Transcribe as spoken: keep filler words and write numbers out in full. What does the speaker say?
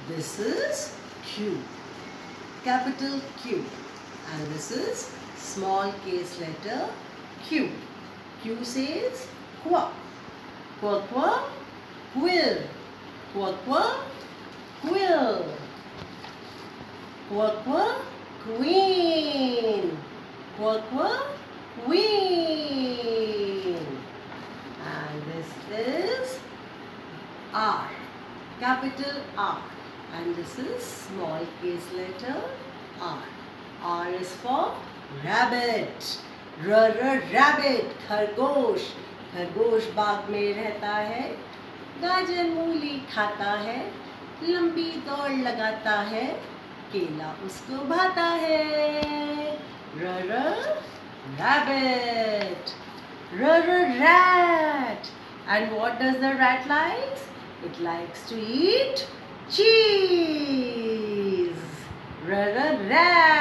This is Q, capital Q, and this is small case letter Q. Q says qua, qua qua, quill, qua qua, quill, qua qua, queen, qua qua, queen. And this is R, capital R, and this is small case letter R. R is for rabbit. R R rabbit, खरगोश. खरगोश बाग में रहता है, गाजर मूली खाता है, लंबी दौड़ लगाता है, केला उसको भाता है. R R rabbit. R R rat. And what does the rat like? It likes to eat cheese. R R rat.